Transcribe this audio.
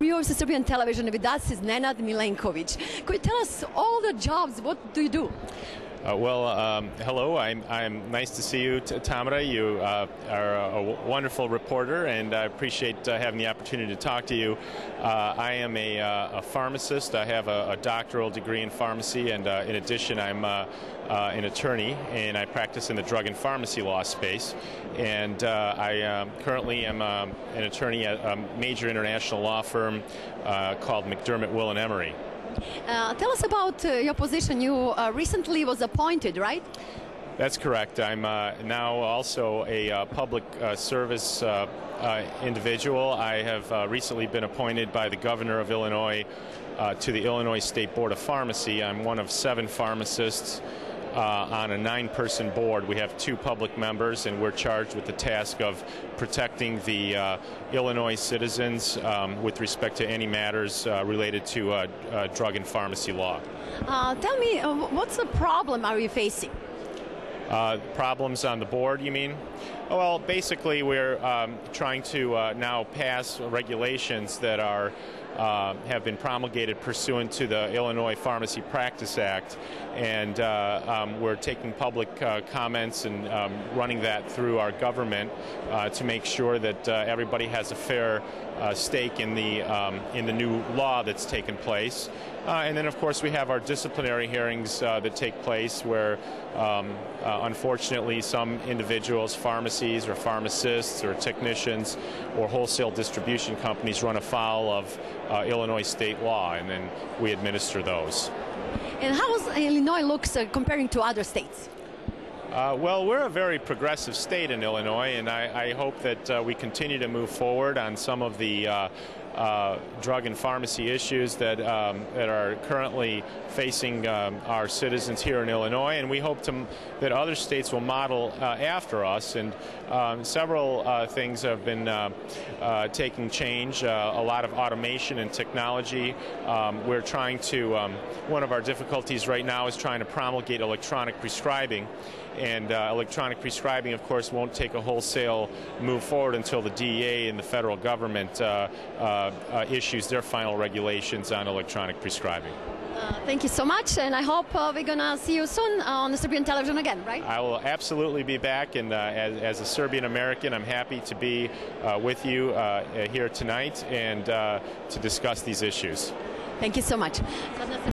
Viewers of Serbian television, with us is Nenad Milenković. Could you tell us all the jobs? What do you do? Hello. I'm nice to see you, Tamara. You are a wonderful reporter, and I appreciate having the opportunity to talk to you. I am a pharmacist. I have a doctoral degree in pharmacy, and in addition, I'm an attorney, and I practice in the drug and pharmacy law space. And I currently am an attorney at a major international law firm called McDermott, Will & Emery. Tell us about your position. You recently was appointed, right? That's correct. I'm now also a public service individual. I have recently been appointed by the governor of Illinois to the Illinois State Board of Pharmacy. I'm one of 7 pharmacists on a 9-person board. We have 2 public members, and we're charged with the task of protecting the Illinois citizens with respect to any matters related to drug and pharmacy law. Tell me, what's the problem are you facing? Problems on the board, you mean? Well, basically, we're trying to now pass regulations that are have been promulgated pursuant to the Illinois Pharmacy Practice Act, and we're taking public comments and running that through our government to make sure that everybody has a fair stake in the new law that's taken place. And then, of course, we have our disciplinary hearings that take place where, unfortunately, some individuals, pharmacies or pharmacists or technicians or wholesale distribution companies run afoul of Illinois state law, and then we administer those. And how does Illinois looks comparing to other states? Well, we're a very progressive state in Illinois, and I hope that we continue to move forward on some of the drug and pharmacy issues that are currently facing our citizens here in Illinois, and we hope that other states will model after us. And several things have been taking change. A lot of automation and technology. We're trying to. One of our difficulties right now is trying to promulgate electronic prescribing. And electronic prescribing, of course, won't take a wholesale move forward until the DEA and the federal government issues their final regulations on electronic prescribing. Thank you so much, and I hope we're going to see you soon on the Serbian television again, right? I will absolutely be back, and as a Serbian American, I'm happy to be with you here tonight and to discuss these issues. Thank you so much.